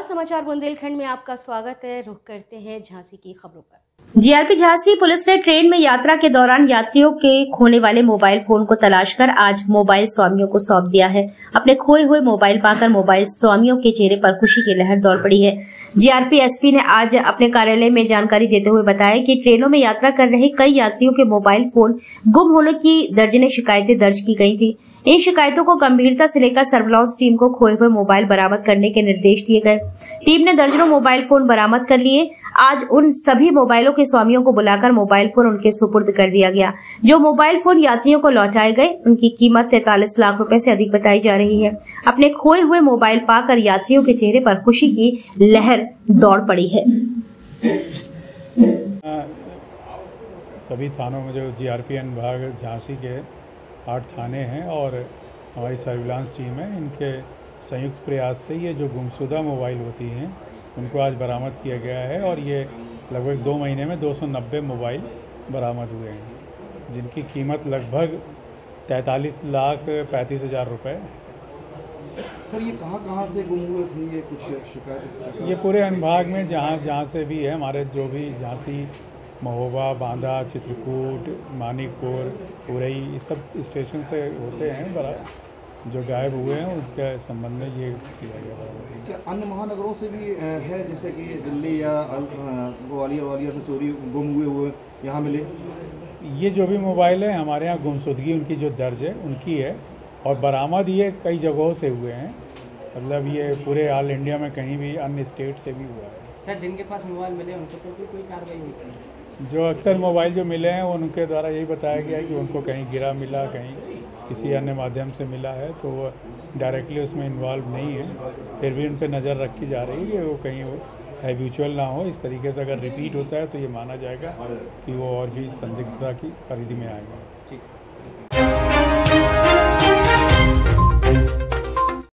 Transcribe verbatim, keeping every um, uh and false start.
समाचार बुंदेलखंड में आपका स्वागत है। रुख करते हैं झांसी की खबरों पर। जीआरपी झांसी पुलिस ने ट्रेन में यात्रा के दौरान यात्रियों के खोने वाले मोबाइल फोन को तलाश कर आज मोबाइल स्वामियों को सौंप दिया है। अपने खोए हुए मोबाइल पाकर मोबाइल स्वामियों के चेहरे पर खुशी की लहर दौड़ पड़ी है। जीआरपी एसपी ने आज अपने कार्यालय में जानकारी देते हुए बताया कि ट्रेनों में यात्रा कर रहे कई यात्रियों के मोबाइल फोन गुम होने की दर्जनें शिकायतें दर्ज की गई थी। इन शिकायतों को गंभीरता से लेकर सर्विलांस टीम को खोए हुए मोबाइल बरामद करने के निर्देश दिए गए। टीम ने दर्जनों मोबाइल फोन बरामद कर लिए। आज उन सभी मोबाइलों के स्वामियों को बुलाकर मोबाइल फोन उनके सुपुर्द कर दिया गया। जो मोबाइल फोन यात्रियों को लौटाए गए उनकी कीमत तैंतालीस लाख रुपए से अधिक बताई जा रही है। अपने खोए हुए मोबाइल पाकर यात्रियों के चेहरे पर खुशी की लहर दौड़ पड़ी है। सभी थानों में जो जीआरपी विभाग झांसी के आठ थाने हैं और हमारी सर्विलांस टीम है, इनके संयुक्त प्रयास से ये जो गुमशुदा मोबाइल होती हैं उनको आज बरामद किया गया है और ये लगभग दो महीने में दो सौ नब्बे मोबाइल बरामद हुए हैं, जिनकी कीमत लगभग तैंतालीस लाख पैंतीस हज़ार रुपये। सर ये कहाँ कहाँ से गुम हुए थे, ये कुछ शिकायत? ये पूरे अनुभाग में जहाँ जहाँ से भी है, हमारे जो भी झांसी, महोबा, बांदा, चित्रकूट, मानिकपुर, उरई, ये सब स्टेशन से होते हैं बड़ा जो गायब हुए हैं उनके संबंध में ये किया गया। क्या अन्य महानगरों से भी है, जैसे कि दिल्ली या ग्वालियर वालियर से चोरी गुम हुए हुए यहाँ मिले? ये जो भी मोबाइल है हमारे यहाँ गुमशुदगी उनकी जो दर्ज है उनकी है और बरामद ये कई जगहों से हुए हैं, मतलब ये पूरे ऑल इंडिया में कहीं भी अन्य स्टेट से भी हुआ है। सर जिनके पास मोबाइल मिले उनको तो कोई कोई कार्रवाई नहीं की? जो अक्सर मोबाइल जो मिले हैं उनके द्वारा यही बताया गया है कि उनको कहीं गिरा मिला, कहीं किसी अन्य माध्यम से मिला है, तो वो डायरेक्टली उसमें इन्वॉल्व नहीं है। फिर भी उन पर नज़र रखी जा रही है कि वो कहीं वो हैबिचुअल ना हो। इस तरीके से अगर रिपीट होता है तो ये माना जाएगा कि वो और भी संदिग्धता की परिधि में आएगा। ठीक है।